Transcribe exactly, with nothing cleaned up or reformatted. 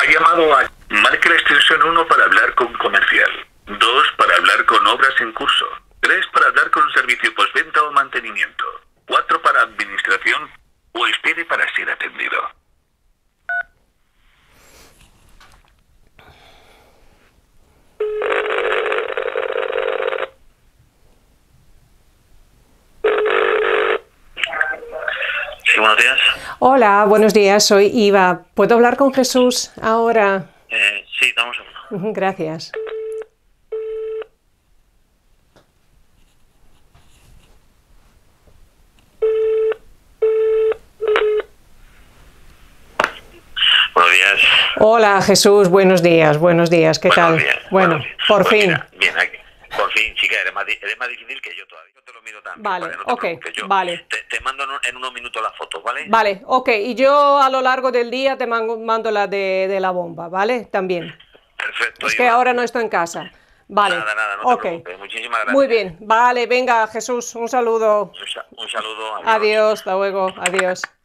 llamado a... Marque la extensión uno para hablar con comercial. dos para hablar con obras en curso. tres para hablar con servicio postventa o mantenimiento. cuatro para administración. O espere para ser atendido. Sí, buenos días. Hola, buenos días, soy Iva. ¿Puedo hablar con Jesús ahora? Eh, sí, dame un segundo. Gracias. Buenos días. Hola, Jesús, buenos días, buenos días, ¿qué Buenos tal? días, Bueno, buenos días. por Pues fin. mira, bien, aquí. Por fin, chica, eres más, di- eres más difícil que yo todavía. Yo te lo miro también. Vale, No te ok, preocupes, yo vale. Te, te mando en, un- en unos minutos las fotos, ¿vale? Vale, ok, y yo a lo largo del día te mando, mando la de, de la bomba, ¿vale? También. Perfecto. Es que Iva. ahora no estoy en casa. Vale, Nada, nada, no ok. te preocupes. Muchísimas gracias. Muy bien, vale, venga, Jesús, un saludo. Un, sa- un saludo. Adiós, hasta luego, adiós.